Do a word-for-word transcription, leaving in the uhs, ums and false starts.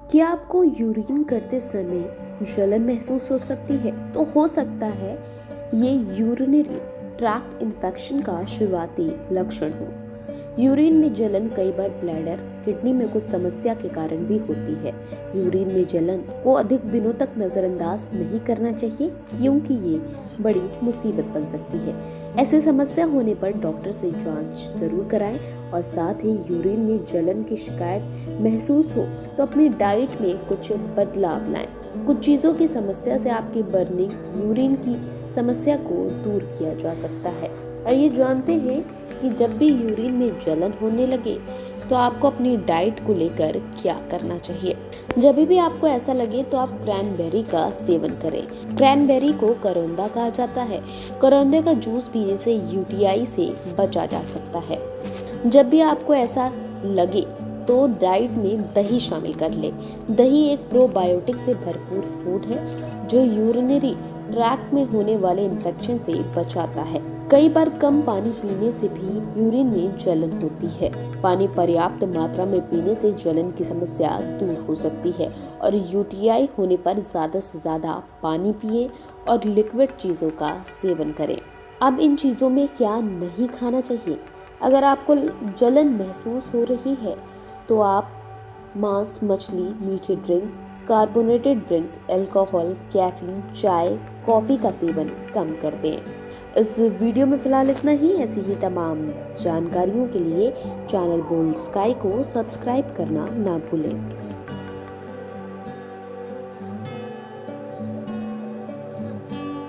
क्या आपको यूरिन करते समय जलन महसूस हो सकती है? तो हो सकता है ये यूरिनरी ट्रैक्ट इन्फेक्शन का शुरुआती लक्षण हो। यूरिन में जलन कई बार ब्लैडर, किडनी में कुछ समस्या के कारण भी होती है। यूरिन में जलन को अधिक दिनों तक नजरअंदाज नहीं करना चाहिए, क्योंकि ये बड़ी मुसीबत बन सकती है। ऐसी समस्या होने पर डॉक्टर से जांच जरूर कराएं और साथ ही यूरिन में जलन की शिकायत महसूस हो तो अपनी डाइट में कुछ बदलाव लाएं। कुछ चीजों की समस्या से आपकी बर्निंग यूरिन की समस्या को दूर किया जा सकता है। और ये जानते हैं कि जब भी यूरिन में जलन होने लगे तो आपको अपनी डाइट को लेकर क्या करना चाहिए। जब भी आपको ऐसा लगे तो आप क्रैनबेरी का सेवन करें। क्रैनबेरी को करौंदा कहा जाता है। करौंदे का जूस पीने से यूटीआई से बचा जा सकता है। जब भी आपको ऐसा लगे तो डाइट में दही शामिल कर ले। दही एक प्रोबायोटिक से भरपूर फूड है जो यूरिनरी ट्रैक्ट में होने वाले इन्फेक्शन से बचाता है। कई बार कम पानी पीने से भी यूरिन में जलन होती है। पानी पर्याप्त मात्रा में पीने से जलन की समस्या दूर हो सकती है और यूटीआई होने पर ज्यादा से ज्यादा पानी पिए और लिक्विड चीजों का सेवन करें। अब इन चीजों में क्या नहीं खाना चाहिए? अगर आपको जलन महसूस हो रही है तो आप मांस, मछली, मीठे drinks, carbonated drinks, alcohol, caffeine, चाय, कॉफी का सेवन कम कर दें। इस वीडियो में फिलहाल इतना ही। ऐसी ही तमाम जानकारियों के लिए चैनल बोल्ड स्काई को सब्सक्राइब करना ना भूलें।